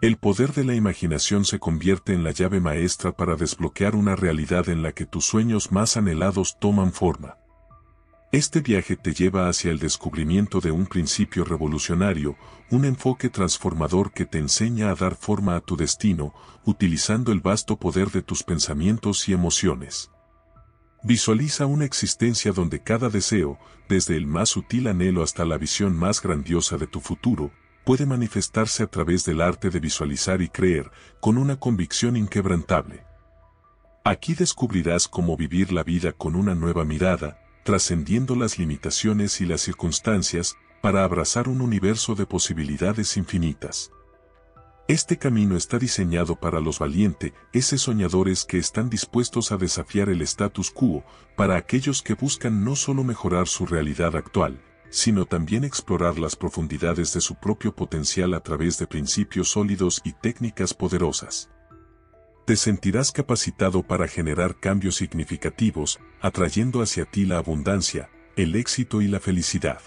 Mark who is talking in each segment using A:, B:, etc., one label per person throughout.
A: El poder de la imaginación se convierte en la llave maestra para desbloquear una realidad en la que tus sueños más anhelados toman forma. Este viaje te lleva hacia el descubrimiento de un principio revolucionario, un enfoque transformador que te enseña a dar forma a tu destino, utilizando el vasto poder de tus pensamientos y emociones. Visualiza una existencia donde cada deseo, desde el más sutil anhelo hasta la visión más grandiosa de tu futuro, puede manifestarse a través del arte de visualizar y creer, con una convicción inquebrantable. Aquí descubrirás cómo vivir la vida con una nueva mirada, trascendiendo las limitaciones y las circunstancias, para abrazar un universo de posibilidades infinitas. Este camino está diseñado para los valientes, esos soñadores que están dispuestos a desafiar el status quo, para aquellos que buscan no solo mejorar su realidad actual, sino también explorar las profundidades de su propio potencial a través de principios sólidos y técnicas poderosas. Te sentirás capacitado para generar cambios significativos, atrayendo hacia ti la abundancia, el éxito y la felicidad.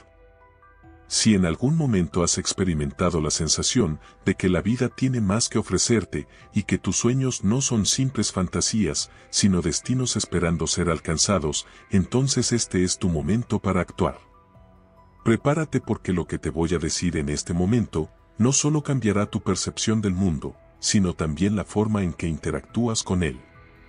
A: Si en algún momento has experimentado la sensación de que la vida tiene más que ofrecerte y que tus sueños no son simples fantasías, sino destinos esperando ser alcanzados, entonces este es tu momento para actuar. Prepárate porque lo que te voy a decir en este momento no solo cambiará tu percepción del mundo, sino también la forma en que interactúas con él.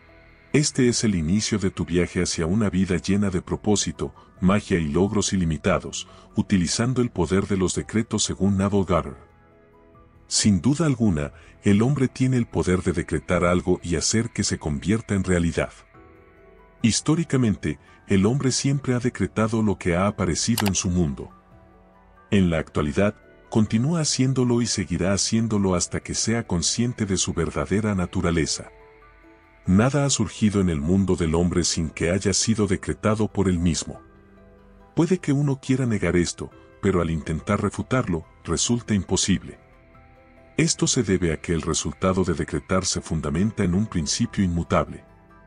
A: Este es el inicio de tu viaje hacia una vida llena de propósito, magia y logros ilimitados, utilizando el poder de los decretos según Neville Goddard. Sin duda alguna, el hombre tiene el poder de decretar algo y hacer que se convierta en realidad. Históricamente, el hombre siempre ha decretado lo que ha aparecido en su mundo. En la actualidad, continúa haciéndolo y seguirá haciéndolo hasta que sea consciente de su verdadera naturaleza. Nada ha surgido en el mundo del hombre sin que haya sido decretado por él mismo. Puede que uno quiera negar esto, pero al intentar refutarlo, resulta imposible. Esto se debe a que el resultado de decretar se fundamenta en un principio inmutable.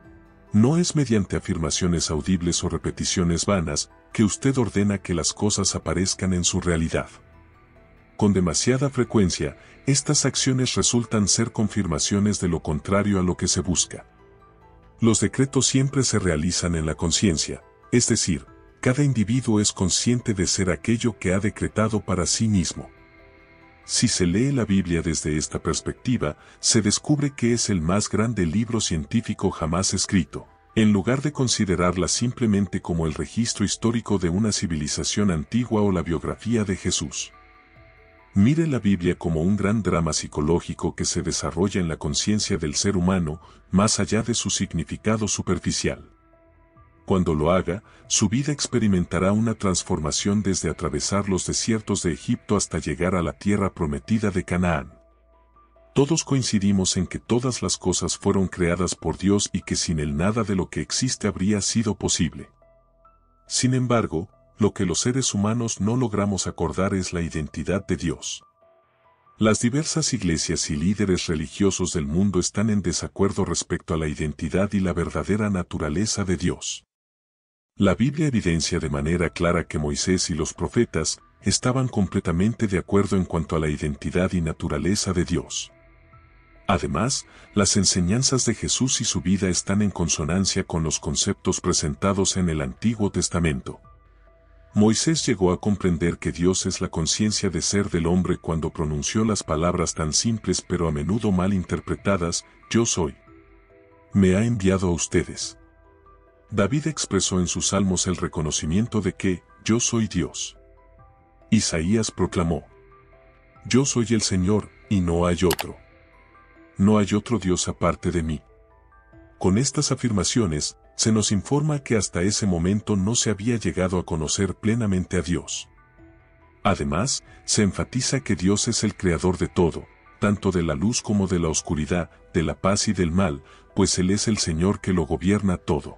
A: No es mediante afirmaciones audibles o repeticiones vanas que usted ordena que las cosas aparezcan en su realidad. Con demasiada frecuencia, estas acciones resultan ser confirmaciones de lo contrario a lo que se busca. Los decretos siempre se realizan en la conciencia, es decir, cada individuo es consciente de ser aquello que ha decretado para sí mismo. Si se lee la Biblia desde esta perspectiva, se descubre que es el más grande libro científico jamás escrito, en lugar de considerarla simplemente como el registro histórico de una civilización antigua o la biografía de Jesús. Mire la Biblia como un gran drama psicológico que se desarrolla en la conciencia del ser humano, más allá de su significado superficial. Cuando lo haga, su vida experimentará una transformación desde atravesar los desiertos de Egipto hasta llegar a la tierra prometida de Canaán. Todos coincidimos en que todas las cosas fueron creadas por Dios y que sin él nada de lo que existe habría sido posible. Sin embargo, lo que los seres humanos no logramos acordar es la identidad de Dios. Las diversas iglesias y líderes religiosos del mundo están en desacuerdo respecto a la identidad y la verdadera naturaleza de Dios. La Biblia evidencia de manera clara que Moisés y los profetas estaban completamente de acuerdo en cuanto a la identidad y naturaleza de Dios. Además, las enseñanzas de Jesús y su vida están en consonancia con los conceptos presentados en el Antiguo Testamento. Moisés llegó a comprender que Dios es la conciencia de ser del hombre cuando pronunció las palabras tan simples pero a menudo mal interpretadas, yo soy. Me ha enviado a ustedes. David expresó en sus salmos el reconocimiento de que, yo soy Dios. Isaías proclamó, yo soy el Señor, y no hay otro. No hay otro Dios aparte de mí. Con estas afirmaciones, se nos informa que hasta ese momento no se había llegado a conocer plenamente a Dios. Además, se enfatiza que Dios es el creador de todo, tanto de la luz como de la oscuridad, de la paz y del mal, pues Él es el Señor que lo gobierna todo.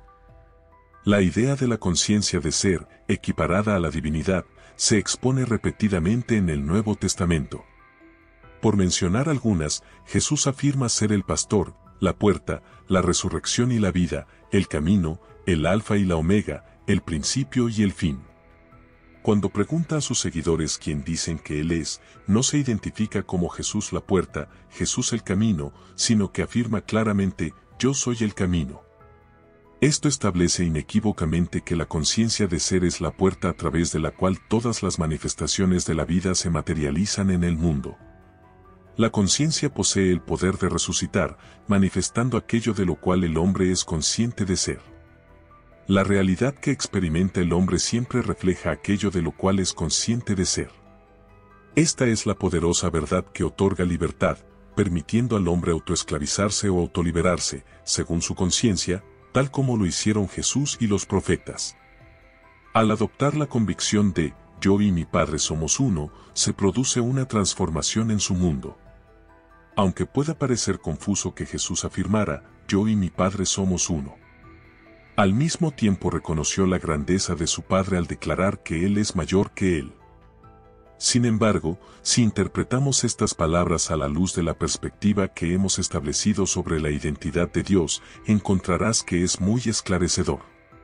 A: La idea de la conciencia de ser, equiparada a la divinidad, se expone repetidamente en el Nuevo Testamento. Por mencionar algunas, Jesús afirma ser el pastor, la puerta, la resurrección y la vida, el camino, el alfa y la omega, el principio y el fin. Cuando pregunta a sus seguidores quién dicen que Él es, no se identifica como Jesús la puerta, Jesús el camino, sino que afirma claramente, yo soy el camino. Esto establece inequívocamente que la conciencia de ser es la puerta a través de la cual todas las manifestaciones de la vida se materializan en el mundo. La conciencia posee el poder de resucitar, manifestando aquello de lo cual el hombre es consciente de ser. La realidad que experimenta el hombre siempre refleja aquello de lo cual es consciente de ser. Esta es la poderosa verdad que otorga libertad, permitiendo al hombre autoesclavizarse o autoliberarse, según su conciencia, tal como lo hicieron Jesús y los profetas. Al adoptar la convicción de yo y mi Padre somos uno, se produce una transformación en su mundo. Aunque pueda parecer confuso que Jesús afirmara, yo y mi Padre somos uno. Al mismo tiempo reconoció la grandeza de su Padre al declarar que Él es mayor que Él. Sin embargo, si interpretamos estas palabras a la luz de la perspectiva que hemos establecido sobre la identidad de Dios, encontrarás que es muy esclarecedor.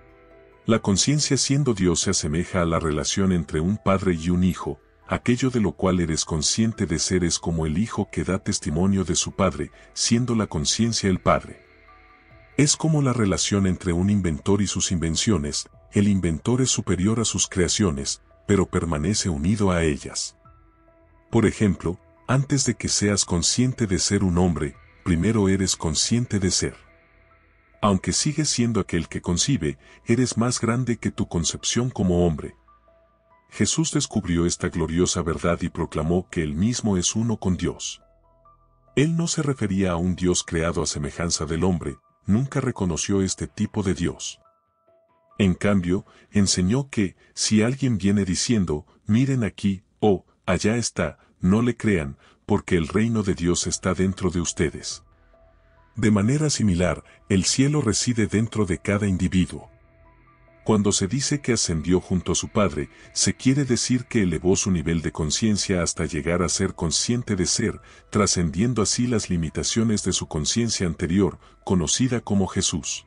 A: La conciencia siendo Dios se asemeja a la relación entre un padre y un hijo, aquello de lo cual eres consciente de ser es como el hijo que da testimonio de su padre, siendo la conciencia el padre. Es como la relación entre un inventor y sus invenciones, el inventor es superior a sus creaciones, pero permanece unido a ellas. Por ejemplo, antes de que seas consciente de ser un hombre, primero eres consciente de ser. Aunque sigues siendo aquel que concibe, eres más grande que tu concepción como hombre. Jesús descubrió esta gloriosa verdad y proclamó que Él mismo es uno con Dios. Él no se refería a un Dios creado a semejanza del hombre, nunca reconoció este tipo de Dios. En cambio, enseñó que, si alguien viene diciendo, miren aquí, o, allá está, no le crean, porque el reino de Dios está dentro de ustedes. De manera similar, el cielo reside dentro de cada individuo. Cuando se dice que ascendió junto a su Padre, se quiere decir que elevó su nivel de conciencia hasta llegar a ser consciente de ser, trascendiendo así las limitaciones de su conciencia anterior, conocida como Jesús.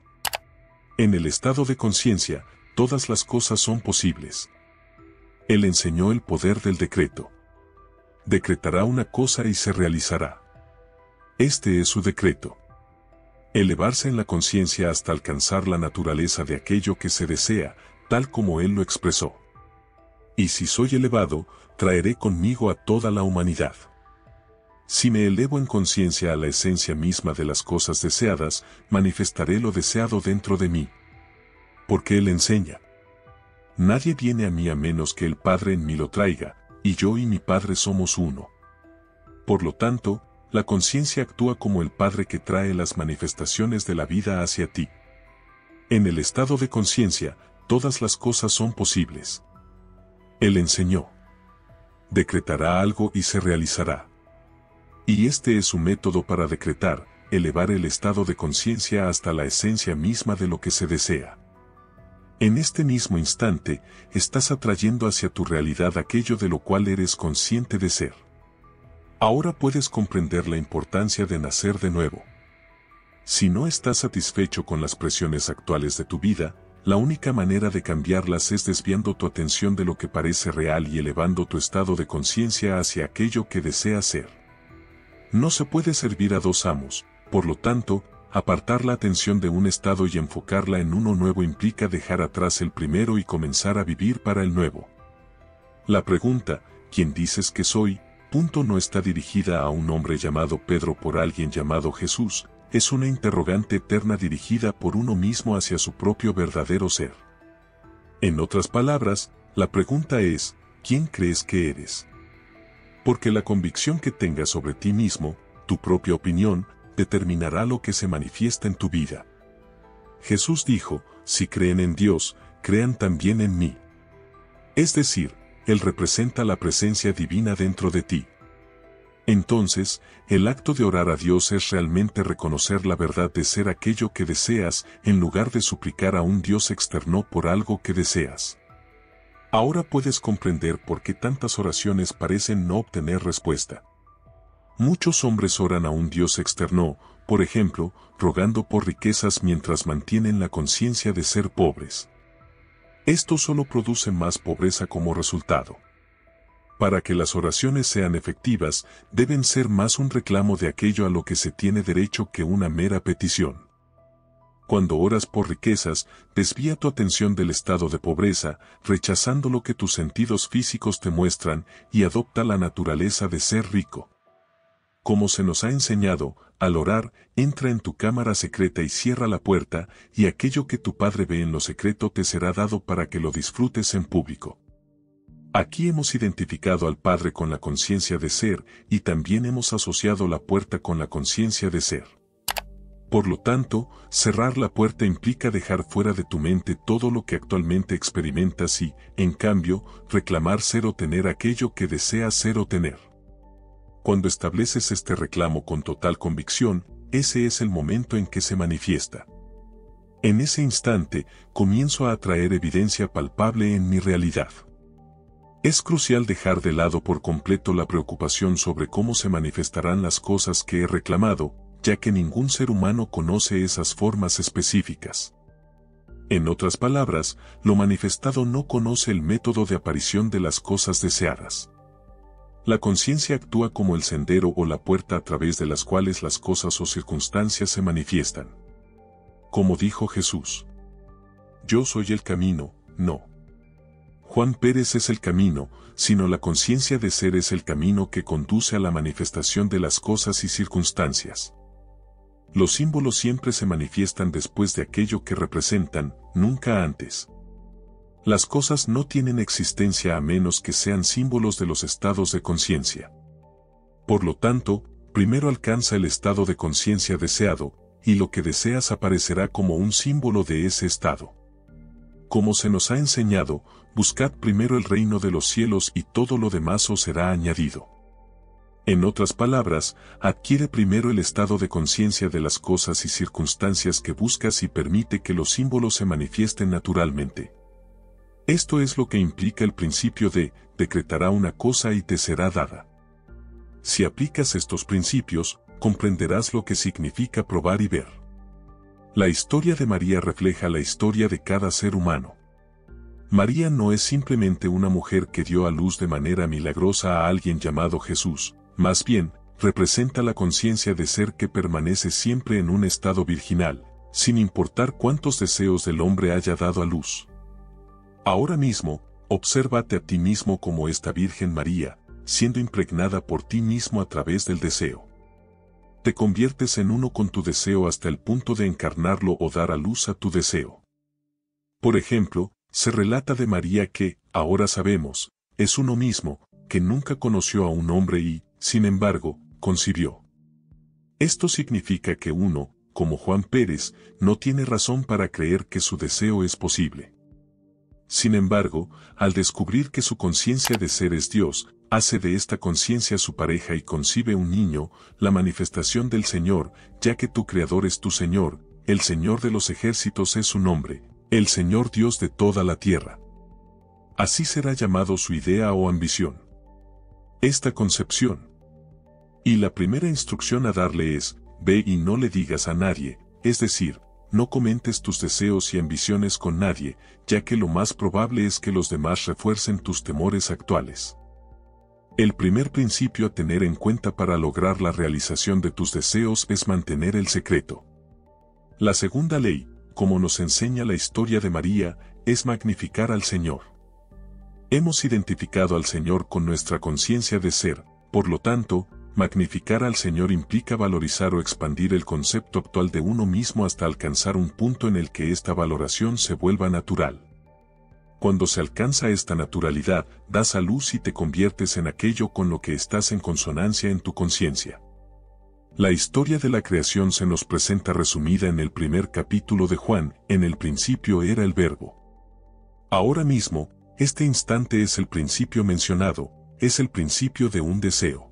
A: En el estado de conciencia, todas las cosas son posibles. Él enseñó el poder del decreto. Decretará una cosa y se realizará. Este es su decreto. Elevarse en la conciencia hasta alcanzar la naturaleza de aquello que se desea, tal como Él lo expresó. Y si soy elevado, traeré conmigo a toda la humanidad. Si me elevo en conciencia a la esencia misma de las cosas deseadas, manifestaré lo deseado dentro de mí. Porque Él enseña. Nadie viene a mí a menos que el Padre en mí lo traiga, y yo y mi Padre somos uno. Por lo tanto, la conciencia actúa como el Padre que trae las manifestaciones de la vida hacia ti. En el estado de conciencia, todas las cosas son posibles. Él enseñó. Decretará algo y se realizará. Y este es su método para decretar, elevar el estado de conciencia hasta la esencia misma de lo que se desea. En este mismo instante, estás atrayendo hacia tu realidad aquello de lo cual eres consciente de ser. Ahora puedes comprender la importancia de nacer de nuevo. Si no estás satisfecho con las presiones actuales de tu vida, la única manera de cambiarlas es desviando tu atención de lo que parece real y elevando tu estado de conciencia hacia aquello que deseas ser. No se puede servir a dos amos, por lo tanto, apartar la atención de un estado y enfocarla en uno nuevo implica dejar atrás el primero y comenzar a vivir para el nuevo. La pregunta, ¿quién dices que soy?, no está dirigida a un hombre llamado Pedro por alguien llamado Jesús, es una interrogante eterna dirigida por uno mismo hacia su propio verdadero ser. En otras palabras, la pregunta es, ¿quién crees que eres? Porque la convicción que tengas sobre ti mismo, tu propia opinión, determinará lo que se manifiesta en tu vida. Jesús dijo, si creen en Dios, crean también en mí. Es decir, Él representa la presencia divina dentro de ti. Entonces, el acto de orar a Dios es realmente reconocer la verdad de ser aquello que deseas, en lugar de suplicar a un Dios externo por algo que deseas. Ahora puedes comprender por qué tantas oraciones parecen no obtener respuesta. Muchos hombres oran a un Dios externo, por ejemplo, rogando por riquezas mientras mantienen la conciencia de ser pobres. Esto solo produce más pobreza como resultado. Para que las oraciones sean efectivas, deben ser más un reclamo de aquello a lo que se tiene derecho que una mera petición. Cuando oras por riquezas, desvía tu atención del estado de pobreza, rechazando lo que tus sentidos físicos te muestran, y adopta la naturaleza de ser rico. Como se nos ha enseñado, al orar, entra en tu cámara secreta y cierra la puerta, y aquello que tu Padre ve en lo secreto te será dado para que lo disfrutes en público. Aquí hemos identificado al Padre con la conciencia de ser, y también hemos asociado la puerta con la conciencia de ser. Por lo tanto, cerrar la puerta implica dejar fuera de tu mente todo lo que actualmente experimentas y, en cambio, reclamar ser o tener aquello que deseas ser o tener. Cuando estableces este reclamo con total convicción, ese es el momento en que se manifiesta. En ese instante, comienzo a atraer evidencia palpable en mi realidad. Es crucial dejar de lado por completo la preocupación sobre cómo se manifestarán las cosas que he reclamado, ya que ningún ser humano conoce esas formas específicas. En otras palabras, lo manifestado no conoce el método de aparición de las cosas deseadas. La conciencia actúa como el sendero o la puerta a través de las cuales las cosas o circunstancias se manifiestan. Como dijo Jesús: yo soy el camino, no Juan Pérez es el camino, sino la conciencia de ser es el camino que conduce a la manifestación de las cosas y circunstancias. Los símbolos siempre se manifiestan después de aquello que representan, nunca antes. Las cosas no tienen existencia a menos que sean símbolos de los estados de conciencia. Por lo tanto, primero alcanza el estado de conciencia deseado, y lo que deseas aparecerá como un símbolo de ese estado. Como se nos ha enseñado, buscad primero el reino de los cielos y todo lo demás os será añadido. En otras palabras, adquiere primero el estado de conciencia de las cosas y circunstancias que buscas y permite que los símbolos se manifiesten naturalmente. Esto es lo que implica el principio de decretará una cosa y te será dada. Si aplicas estos principios, comprenderás lo que significa probar y ver. La historia de María refleja la historia de cada ser humano. María no es simplemente una mujer que dio a luz de manera milagrosa a alguien llamado Jesús, más bien, representa la conciencia de ser que permanece siempre en un estado virginal, sin importar cuántos deseos del hombre haya dado a luz. Ahora mismo, obsérvate a ti mismo como esta Virgen María, siendo impregnada por ti mismo a través del deseo. Te conviertes en uno con tu deseo hasta el punto de encarnarlo o dar a luz a tu deseo. Por ejemplo, se relata de María que, ahora sabemos, es uno mismo, que nunca conoció a un hombre y, sin embargo, concibió. Esto significa que uno, como Juan Pérez, no tiene razón para creer que su deseo es posible. Sin embargo, al descubrir que su conciencia de ser es Dios, hace de esta conciencia su pareja y concibe un niño, la manifestación del Señor, ya que tu Creador es tu Señor, el Señor de los ejércitos es su nombre, el Señor Dios de toda la tierra. Así será llamado su idea o ambición. Esta concepción. Y la primera instrucción a darle es, ve y no le digas a nadie, es decir, no comentes tus deseos y ambiciones con nadie, ya que lo más probable es que los demás refuercen tus temores actuales. El primer principio a tener en cuenta para lograr la realización de tus deseos es mantener el secreto. La segunda ley, como nos enseña la historia de María, es magnificar al Señor. Hemos identificado al Señor con nuestra conciencia de ser, por lo tanto, magnificar al Señor implica valorizar o expandir el concepto actual de uno mismo hasta alcanzar un punto en el que esta valoración se vuelva natural. Cuando se alcanza esta naturalidad, das a luz y te conviertes en aquello con lo que estás en consonancia en tu conciencia. La historia de la creación se nos presenta resumida en el primer capítulo de Juan, en el principio era el Verbo. Ahora mismo, este instante es el principio mencionado, es el principio de un deseo.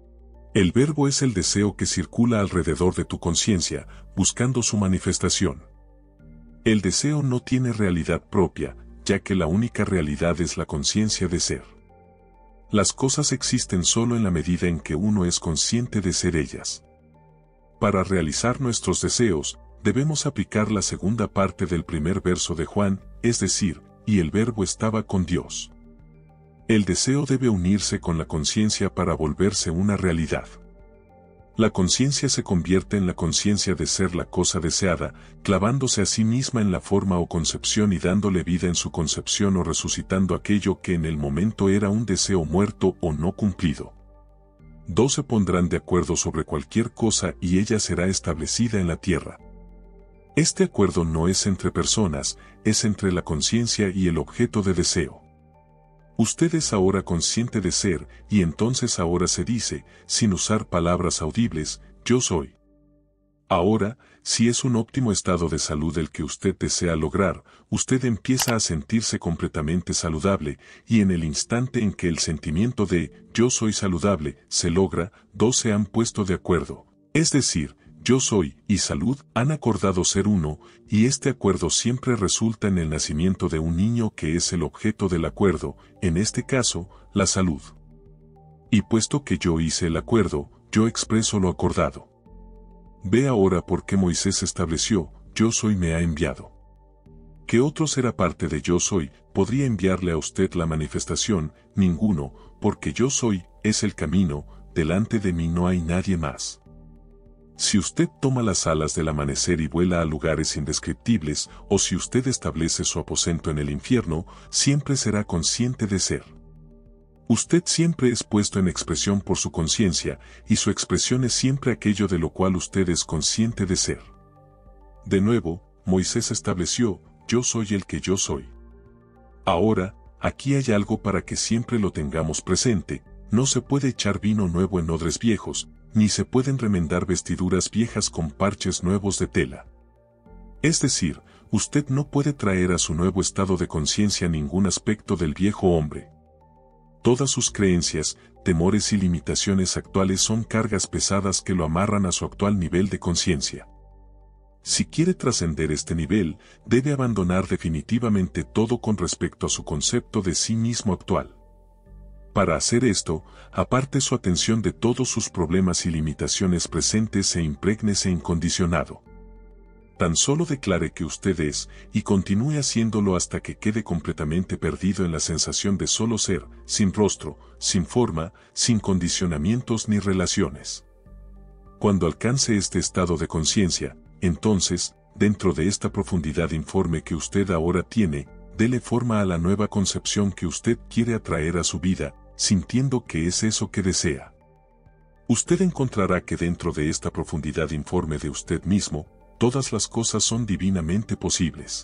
A: El verbo es el deseo que circula alrededor de tu conciencia, buscando su manifestación. El deseo no tiene realidad propia, ya que la única realidad es la conciencia de ser. Las cosas existen solo en la medida en que uno es consciente de ser ellas. Para realizar nuestros deseos, debemos aplicar la segunda parte del primer verso de Juan, es decir, y el Verbo estaba con Dios. El deseo debe unirse con la conciencia para volverse una realidad. La conciencia se convierte en la conciencia de ser la cosa deseada, clavándose a sí misma en la forma o concepción y dándole vida en su concepción o resucitando aquello que en el momento era un deseo muerto o no cumplido. Dos se pondrán de acuerdo sobre cualquier cosa y ella será establecida en la tierra. Este acuerdo no es entre personas, es entre la conciencia y el objeto de deseo. Usted es ahora consciente de ser, y entonces ahora se dice, sin usar palabras audibles, yo soy. Ahora, si es un óptimo estado de salud el que usted desea lograr, usted empieza a sentirse completamente saludable, y en el instante en que el sentimiento de yo soy saludable se logra, dos se han puesto de acuerdo. Es decir, yo soy y salud han acordado ser uno, y este acuerdo siempre resulta en el nacimiento de un niño que es el objeto del acuerdo, en este caso, la salud. Y puesto que yo hice el acuerdo, yo expreso lo acordado. Ve ahora por qué Moisés estableció, yo soy me ha enviado. ¿Qué otro ser aparte de yo soy podría enviarle a usted la manifestación? Ninguno, porque yo soy, es el camino, delante de mí no hay nadie más. Si usted toma las alas del amanecer y vuela a lugares indescriptibles, o si usted establece su aposento en el infierno, siempre será consciente de ser. Usted siempre es puesto en expresión por su conciencia, y su expresión es siempre aquello de lo cual usted es consciente de ser. De nuevo, Moisés estableció, yo soy el que yo soy. Ahora, aquí hay algo para que siempre lo tengamos presente, no se puede echar vino nuevo en odres viejos, ni se pueden remendar vestiduras viejas con parches nuevos de tela. Es decir, usted no puede traer a su nuevo estado de conciencia ningún aspecto del viejo hombre. Todas sus creencias, temores y limitaciones actuales son cargas pesadas que lo amarran a su actual nivel de conciencia. Si quiere trascender este nivel, debe abandonar definitivamente todo con respecto a su concepto de sí mismo actual. Para hacer esto, aparte su atención de todos sus problemas y limitaciones presentes e imprégnese incondicionado. Tan solo declare que usted es, y continúe haciéndolo hasta que quede completamente perdido en la sensación de solo ser, sin rostro, sin forma, sin condicionamientos ni relaciones. Cuando alcance este estado de conciencia, entonces, dentro de esta profundidad informe que usted ahora tiene, dele forma a la nueva concepción que usted quiere atraer a su vida, sintiendo que es eso que desea. Usted encontrará que dentro de esta profundidad informe de usted mismo, todas las cosas son divinamente posibles.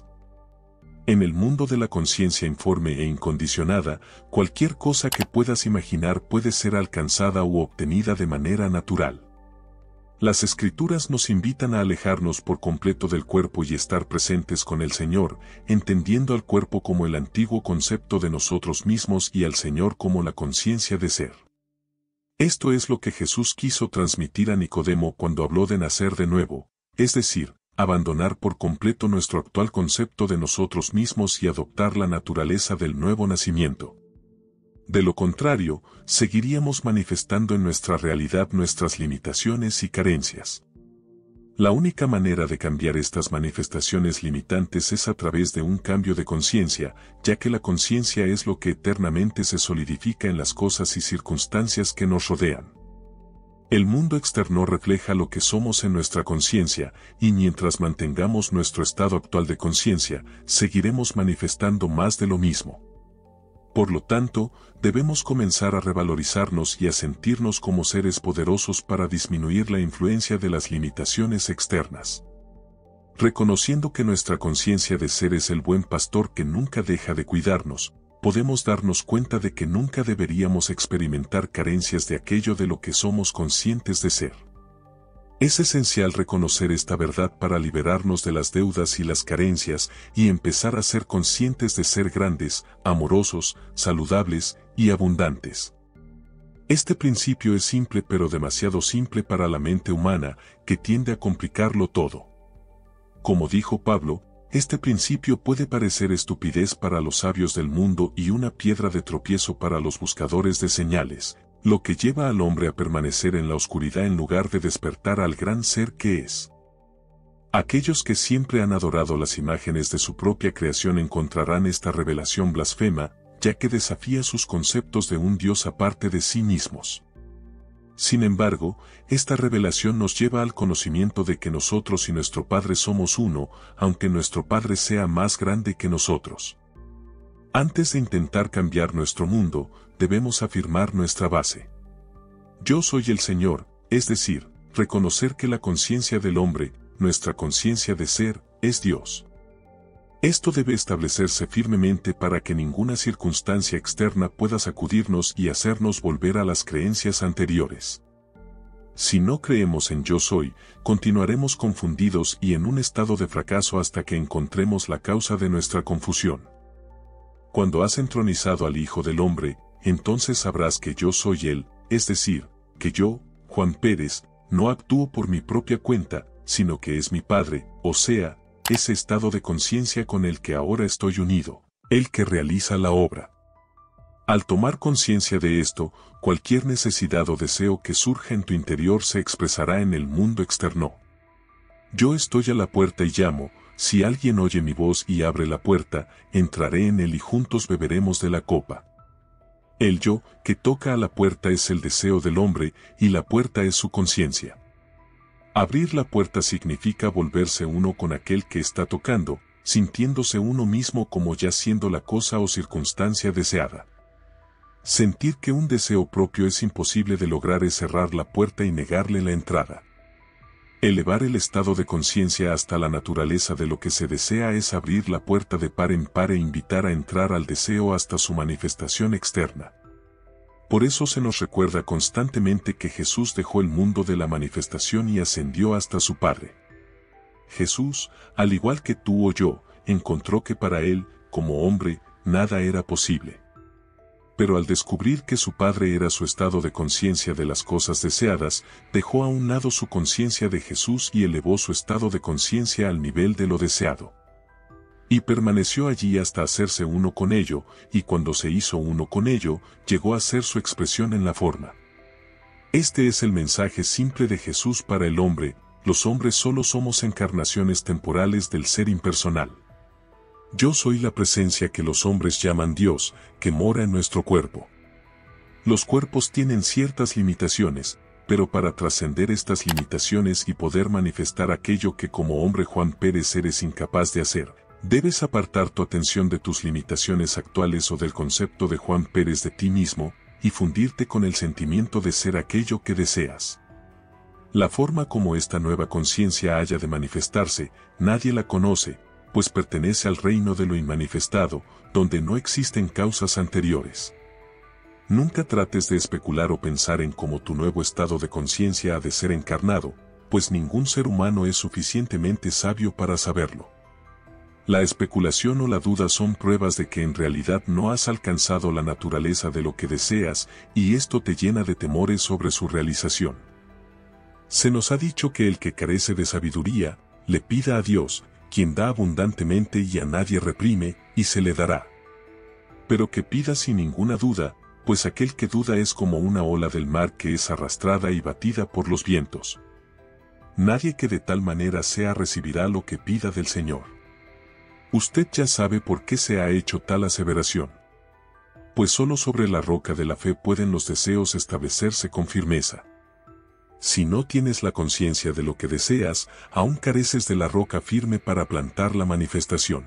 A: En el mundo de la conciencia informe e incondicionada, cualquier cosa que puedas imaginar puede ser alcanzada u obtenida de manera natural. Las Escrituras nos invitan a alejarnos por completo del cuerpo y estar presentes con el Señor, entendiendo al cuerpo como el antiguo concepto de nosotros mismos y al Señor como la conciencia de ser. Esto es lo que Jesús quiso transmitir a Nicodemo cuando habló de nacer de nuevo, es decir, abandonar por completo nuestro actual concepto de nosotros mismos y adoptar la naturaleza del nuevo nacimiento. De lo contrario, seguiríamos manifestando en nuestra realidad nuestras limitaciones y carencias. La única manera de cambiar estas manifestaciones limitantes es a través de un cambio de conciencia, ya que la conciencia es lo que eternamente se solidifica en las cosas y circunstancias que nos rodean. El mundo externo refleja lo que somos en nuestra conciencia, y mientras mantengamos nuestro estado actual de conciencia, seguiremos manifestando más de lo mismo. Por lo tanto, debemos comenzar a revalorizarnos y a sentirnos como seres poderosos para disminuir la influencia de las limitaciones externas. Reconociendo que nuestra conciencia de ser es el buen pastor que nunca deja de cuidarnos, podemos darnos cuenta de que nunca deberíamos experimentar carencias de aquello de lo que somos conscientes de ser. Es esencial reconocer esta verdad para liberarnos de las deudas y las carencias y empezar a ser conscientes de ser grandes, amorosos, saludables y abundantes. Este principio es simple pero demasiado simple para la mente humana, que tiende a complicarlo todo. Como dijo Pablo, este principio puede parecer estupidez para los sabios del mundo y una piedra de tropiezo para los buscadores de señales, lo que lleva al hombre a permanecer en la oscuridad en lugar de despertar al gran ser que es. Aquellos que siempre han adorado las imágenes de su propia creación encontrarán esta revelación blasfema, ya que desafía sus conceptos de un Dios aparte de sí mismos. Sin embargo, esta revelación nos lleva al conocimiento de que nosotros y nuestro Padre somos uno, aunque nuestro Padre sea más grande que nosotros. Antes de intentar cambiar nuestro mundo, debemos afirmar nuestra base. Yo soy el Señor, es decir, reconocer que la conciencia del hombre, nuestra conciencia de ser, es Dios. Esto debe establecerse firmemente para que ninguna circunstancia externa pueda sacudirnos y hacernos volver a las creencias anteriores. Si no creemos en Yo Soy, continuaremos confundidos y en un estado de fracaso hasta que encontremos la causa de nuestra confusión. Cuando has entronizado al Hijo del Hombre, entonces sabrás que yo soy Él, es decir, que yo, Juan Pérez, no actúo por mi propia cuenta, sino que es mi Padre, o sea, ese estado de conciencia con el que ahora estoy unido, el que realiza la obra. Al tomar conciencia de esto, cualquier necesidad o deseo que surja en tu interior se expresará en el mundo externo. Yo estoy a la puerta y llamo, si alguien oye mi voz y abre la puerta, entraré en él y juntos beberemos de la copa. El yo que toca a la puerta es el deseo del hombre y la puerta es su conciencia. Abrir la puerta significa volverse uno con aquel que está tocando, sintiéndose uno mismo como ya siendo la cosa o circunstancia deseada. Sentir que un deseo propio es imposible de lograr es cerrar la puerta y negarle la entrada. Elevar el estado de conciencia hasta la naturaleza de lo que se desea es abrir la puerta de par en par e invitar a entrar al deseo hasta su manifestación externa. Por eso se nos recuerda constantemente que Jesús dejó el mundo de la manifestación y ascendió hasta su Padre. Jesús, al igual que tú o yo, encontró que para él, como hombre, nada era posible. Pero al descubrir que su Padre era su estado de conciencia de las cosas deseadas, dejó a un lado su conciencia de Jesús y elevó su estado de conciencia al nivel de lo deseado. Y permaneció allí hasta hacerse uno con ello, y cuando se hizo uno con ello, llegó a ser su expresión en la forma. Este es el mensaje simple de Jesús para el hombre: los hombres solo somos encarnaciones temporales del ser impersonal. Yo soy la presencia que los hombres llaman Dios, que mora en nuestro cuerpo. Los cuerpos tienen ciertas limitaciones, pero para trascender estas limitaciones y poder manifestar aquello que como hombre Juan Pérez eres incapaz de hacer, debes apartar tu atención de tus limitaciones actuales o del concepto de Juan Pérez de ti mismo, y fundirte con el sentimiento de ser aquello que deseas. La forma como esta nueva conciencia haya de manifestarse, nadie la conoce, pues pertenece al reino de lo inmanifestado, donde no existen causas anteriores. Nunca trates de especular o pensar en cómo tu nuevo estado de conciencia ha de ser encarnado, pues ningún ser humano es suficientemente sabio para saberlo. La especulación o la duda son pruebas de que en realidad no has alcanzado la naturaleza de lo que deseas, y esto te llena de temores sobre su realización. Se nos ha dicho que el que carece de sabiduría, le pida a Dios, quien da abundantemente y a nadie reprime, y se le dará. Pero que pida sin ninguna duda, pues aquel que duda es como una ola del mar que es arrastrada y batida por los vientos. Nadie que de tal manera sea recibirá lo que pida del Señor. Usted ya sabe por qué se ha hecho tal aseveración. Pues solo sobre la roca de la fe pueden los deseos establecerse con firmeza. Si no tienes la conciencia de lo que deseas, aún careces de la roca firme para plantar la manifestación.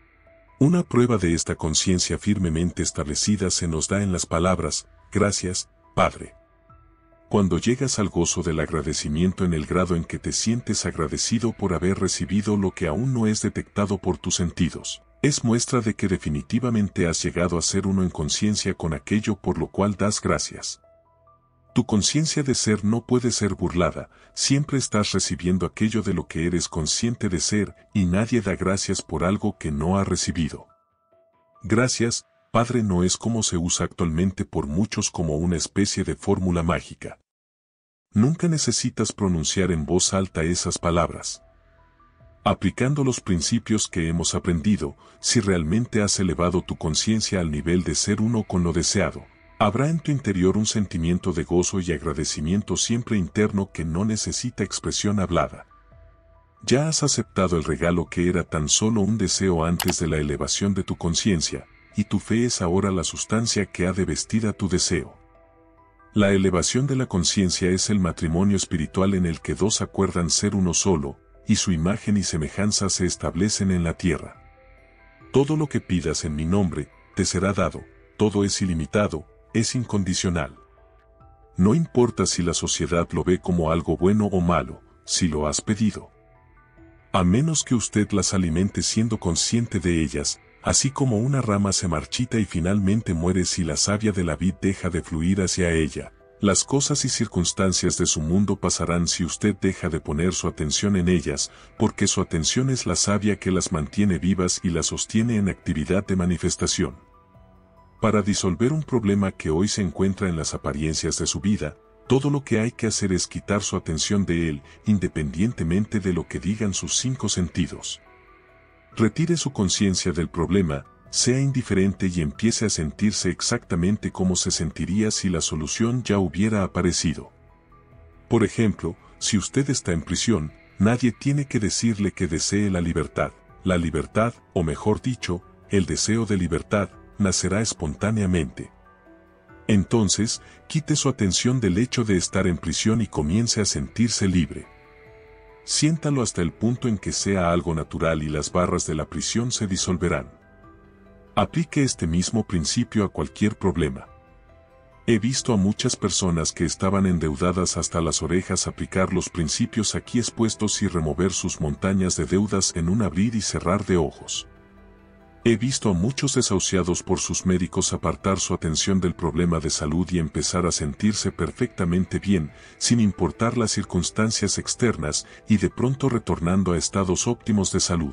A: Una prueba de esta conciencia firmemente establecida se nos da en las palabras: gracias, Padre. Cuando llegas al gozo del agradecimiento en el grado en que te sientes agradecido por haber recibido lo que aún no es detectado por tus sentidos, es muestra de que definitivamente has llegado a ser uno en conciencia con aquello por lo cual das gracias. Tu conciencia de ser no puede ser burlada, siempre estás recibiendo aquello de lo que eres consciente de ser, y nadie da gracias por algo que no ha recibido. Gracias, Padre, no es como se usa actualmente por muchos como una especie de fórmula mágica. Nunca necesitas pronunciar en voz alta esas palabras. Aplicando los principios que hemos aprendido, si realmente has elevado tu conciencia al nivel de ser uno con lo deseado, habrá en tu interior un sentimiento de gozo y agradecimiento siempre interno que no necesita expresión hablada. Ya has aceptado el regalo que era tan solo un deseo antes de la elevación de tu conciencia, y tu fe es ahora la sustancia que ha de vestir a tu deseo. La elevación de la conciencia es el matrimonio espiritual en el que dos acuerdan ser uno solo, y su imagen y semejanza se establecen en la tierra. Todo lo que pidas en mi nombre, te será dado, todo es ilimitado, es incondicional. No importa si la sociedad lo ve como algo bueno o malo, si lo has pedido. A menos que usted las alimente siendo consciente de ellas, así como una rama se marchita y finalmente muere si la savia de la vid deja de fluir hacia ella, las cosas y circunstancias de su mundo pasarán si usted deja de poner su atención en ellas, porque su atención es la savia que las mantiene vivas y las sostiene en actividad de manifestación. Para disolver un problema que hoy se encuentra en las apariencias de su vida, todo lo que hay que hacer es quitar su atención de él, independientemente de lo que digan sus 5 sentidos. Retire su conciencia del problema, sea indiferente y empiece a sentirse exactamente como se sentiría si la solución ya hubiera aparecido. Por ejemplo, si usted está en prisión, nadie tiene que decirle que desee la libertad, o mejor dicho, el deseo de libertad, nacerá espontáneamente. Entonces, quite su atención del hecho de estar en prisión y comience a sentirse libre. Siéntalo hasta el punto en que sea algo natural y las barras de la prisión se disolverán. Aplique este mismo principio a cualquier problema. He visto a muchas personas que estaban endeudadas hasta las orejas aplicar los principios aquí expuestos y remover sus montañas de deudas en un abrir y cerrar de ojos. He visto a muchos desahuciados por sus médicos apartar su atención del problema de salud y empezar a sentirse perfectamente bien, sin importar las circunstancias externas, y de pronto retornando a estados óptimos de salud.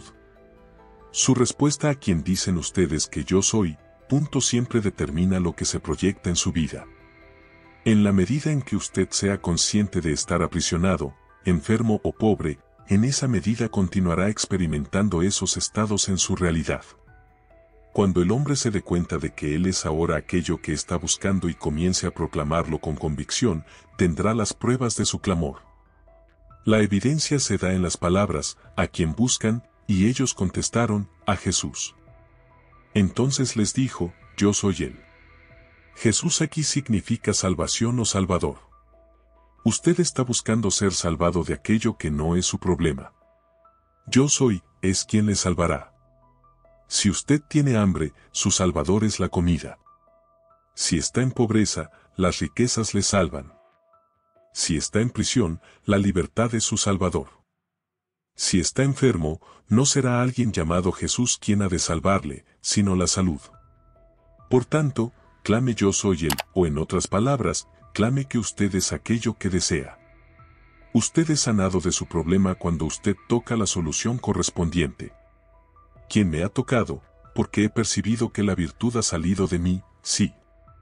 A: Su respuesta a quien dicen ustedes que yo soy, siempre determina lo que se proyecta en su vida. En la medida en que usted sea consciente de estar aprisionado, enfermo o pobre, en esa medida continuará experimentando esos estados en su realidad. Cuando el hombre se dé cuenta de que él es ahora aquello que está buscando y comience a proclamarlo con convicción, tendrá las pruebas de su clamor. La evidencia se da en las palabras, a quien buscan, y ellos contestaron, a Jesús. Entonces les dijo, yo soy él. Jesús aquí significa salvación o salvador. Usted está buscando ser salvado de aquello que no es su problema. Yo soy, es quien le salvará. Si usted tiene hambre, su salvador es la comida. Si está en pobreza, las riquezas le salvan. Si está en prisión, la libertad es su salvador. Si está enfermo, no será alguien llamado Jesús quien ha de salvarle, sino la salud. Por tanto, clame yo soy él, o en otras palabras, clame que usted es aquello que desea. Usted es sanado de su problema cuando usted toca la solución correspondiente. ¿Quién me ha tocado? Porque he percibido que la virtud ha salido de mí, sí.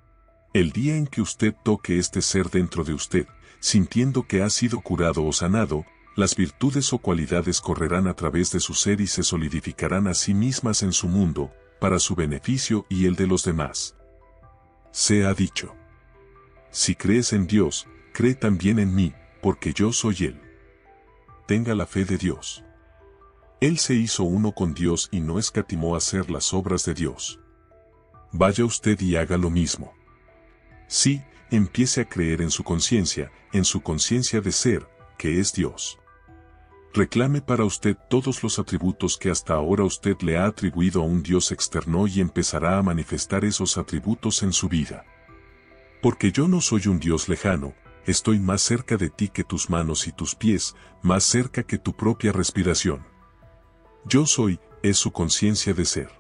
A: El día en que usted toque este ser dentro de usted, sintiendo que ha sido curado o sanado, las virtudes o cualidades correrán a través de su ser y se solidificarán a sí mismas en su mundo, para su beneficio y el de los demás. Se ha dicho: si crees en Dios, cree también en mí, porque yo soy Él. Tenga la fe de Dios. Él se hizo uno con Dios y no escatimó hacer las obras de Dios. Vaya usted y haga lo mismo. Sí, empiece a creer en su conciencia de ser, que es Dios. Reclame para usted todos los atributos que hasta ahora usted le ha atribuido a un Dios externo y empezará a manifestar esos atributos en su vida. Porque yo no soy un Dios lejano, estoy más cerca de ti que tus manos y tus pies, más cerca que tu propia respiración. Yo soy, es su conciencia de ser.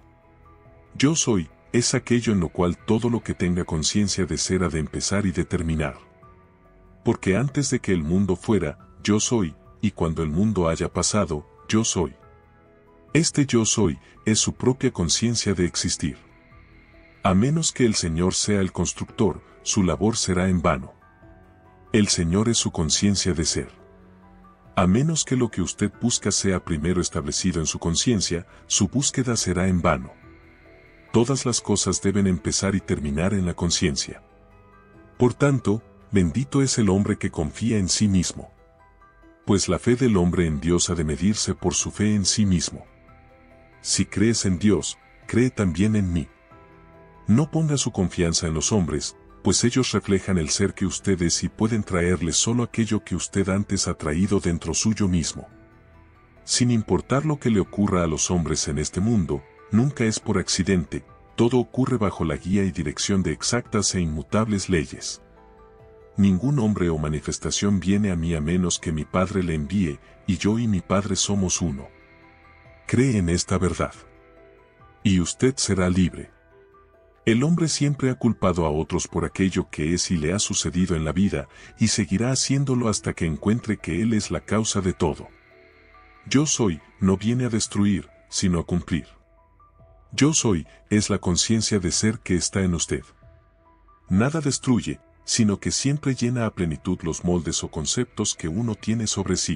A: Yo soy, es aquello en lo cual todo lo que tenga conciencia de ser ha de empezar y de terminar. Porque antes de que el mundo fuera, yo soy, y cuando el mundo haya pasado, yo soy. Este yo soy, es su propia conciencia de existir. A menos que el Señor sea el constructor, su labor será en vano. El Señor es su conciencia de ser. A menos que lo que usted busca sea primero establecido en su conciencia, su búsqueda será en vano. Todas las cosas deben empezar y terminar en la conciencia. Por tanto, bendito es el hombre que confía en sí mismo. Pues la fe del hombre en Dios ha de medirse por su fe en sí mismo. Si crees en Dios, cree también en mí. No ponga su confianza en los hombres, pues ellos reflejan el ser que usted es y pueden traerle solo aquello que usted antes ha traído dentro suyo mismo. Sin importar lo que le ocurra a los hombres en este mundo, nunca es por accidente, todo ocurre bajo la guía y dirección de exactas e inmutables leyes. Ningún hombre o manifestación viene a mí a menos que mi Padre le envíe, y yo y mi Padre somos uno. Cree en esta verdad. Y usted será libre. El hombre siempre ha culpado a otros por aquello que es y le ha sucedido en la vida, y seguirá haciéndolo hasta que encuentre que él es la causa de todo. Yo soy, no viene a destruir, sino a cumplir. Yo soy, es la conciencia de ser que está en usted. Nada destruye, sino que siempre llena a plenitud los moldes o conceptos que uno tiene sobre sí.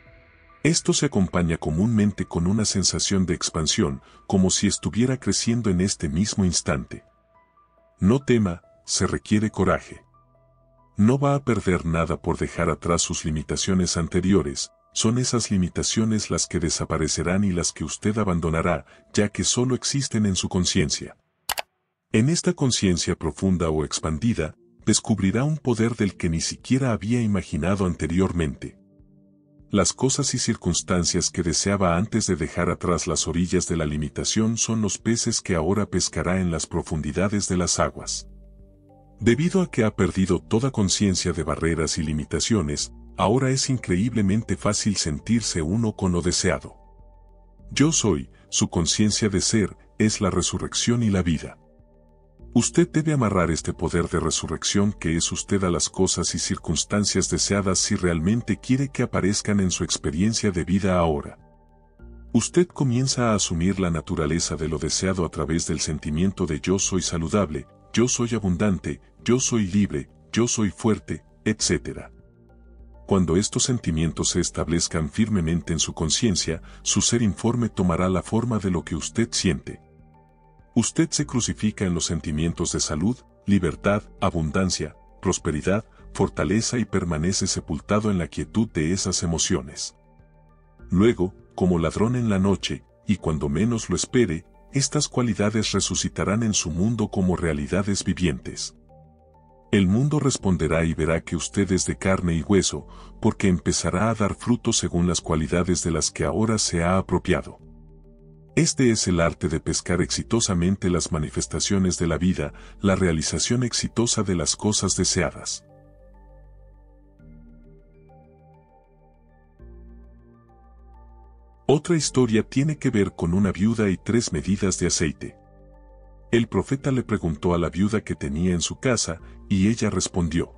A: Esto se acompaña comúnmente con una sensación de expansión, como si estuviera creciendo en este mismo instante. No tema, se requiere coraje. No va a perder nada por dejar atrás sus limitaciones anteriores, son esas limitaciones las que desaparecerán y las que usted abandonará, ya que solo existen en su conciencia. En esta conciencia profunda o expandida, descubrirá un poder del que ni siquiera había imaginado anteriormente. Las cosas y circunstancias que deseaba antes de dejar atrás las orillas de la limitación son los peces que ahora pescará en las profundidades de las aguas. Debido a que ha perdido toda conciencia de barreras y limitaciones, ahora es increíblemente fácil sentirse uno con lo deseado. Yo soy, su conciencia de ser, es la resurrección y la vida. Usted debe amarrar este poder de resurrección que es usted a las cosas y circunstancias deseadas si realmente quiere que aparezcan en su experiencia de vida ahora. Usted comienza a asumir la naturaleza de lo deseado a través del sentimiento de yo soy saludable, yo soy abundante, yo soy libre, yo soy fuerte, etc. Cuando estos sentimientos se establezcan firmemente en su conciencia, su ser informe tomará la forma de lo que usted siente. Usted se crucifica en los sentimientos de salud, libertad, abundancia, prosperidad, fortaleza y permanece sepultado en la quietud de esas emociones. Luego, como ladrón en la noche, y cuando menos lo espere, estas cualidades resucitarán en su mundo como realidades vivientes. El mundo responderá y verá que usted es de carne y hueso, porque empezará a dar frutos según las cualidades de las que ahora se ha apropiado. Este es el arte de pescar exitosamente las manifestaciones de la vida, la realización exitosa de las cosas deseadas. Otra historia tiene que ver con una viuda y 3 medidas de aceite. El profeta le preguntó a la viuda qué tenía en su casa, y ella respondió: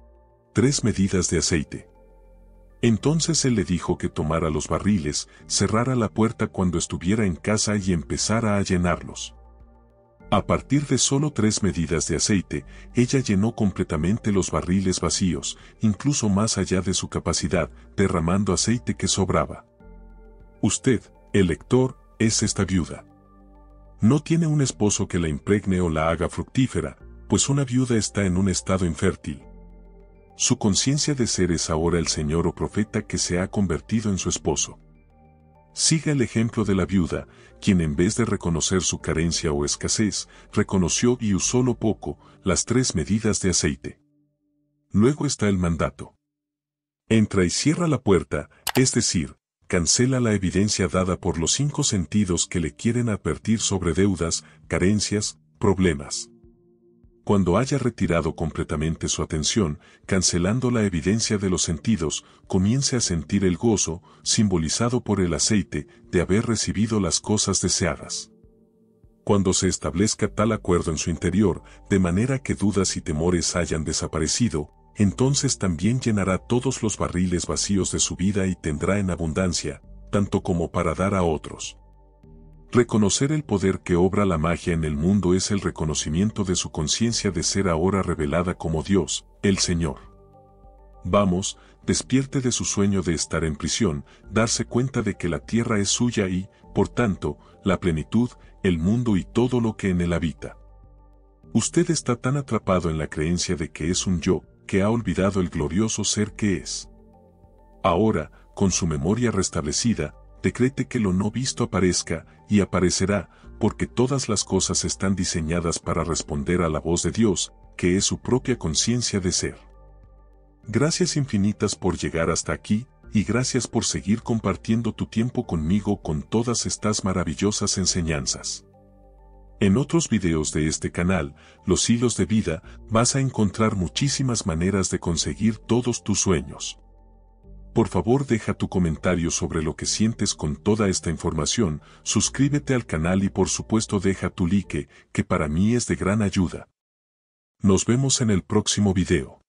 A: 3 medidas de aceite. Entonces él le dijo que tomara los barriles, cerrara la puerta cuando estuviera en casa y empezara a llenarlos. A partir de solo 3 medidas de aceite, ella llenó completamente los barriles vacíos, incluso más allá de su capacidad, derramando aceite que sobraba. Usted, el lector, es esta viuda. No tiene un esposo que la impregne o la haga fructífera, pues una viuda está en un estado infértil. Su conciencia de ser es ahora el Señor o profeta que se ha convertido en su esposo. Siga el ejemplo de la viuda, quien en vez de reconocer su carencia o escasez, reconoció y usó lo poco, las 3 medidas de aceite. Luego está el mandato. Entra y cierra la puerta, es decir, cancela la evidencia dada por los 5 sentidos que le quieren advertir sobre deudas, carencias, problemas. Cuando haya retirado completamente su atención, cancelando la evidencia de los sentidos, comience a sentir el gozo, simbolizado por el aceite, de haber recibido las cosas deseadas. Cuando se establezca tal acuerdo en su interior, de manera que dudas y temores hayan desaparecido, entonces también llenará todos los barriles vacíos de su vida y tendrá en abundancia, tanto como para dar a otros. Reconocer el poder que obra la magia en el mundo es el reconocimiento de su conciencia de ser ahora revelada como Dios, el Señor. Vamos, despierte de su sueño de estar en prisión, darse cuenta de que la tierra es suya y, por tanto, la plenitud, el mundo y todo lo que en él habita. Usted está tan atrapado en la creencia de que es un yo, que ha olvidado el glorioso ser que es. Ahora, con su memoria restablecida, decrete que lo no visto aparezca, y aparecerá, porque todas las cosas están diseñadas para responder a la voz de Dios, que es su propia conciencia de ser. Gracias infinitas por llegar hasta aquí, y gracias por seguir compartiendo tu tiempo conmigo con todas estas maravillosas enseñanzas. En otros videos de este canal, Los Hilos de Vida, vas a encontrar muchísimas maneras de conseguir todos tus sueños. Por favor, deja tu comentario sobre lo que sientes con toda esta información, suscríbete al canal y por supuesto deja tu like, que para mí es de gran ayuda. Nos vemos en el próximo video.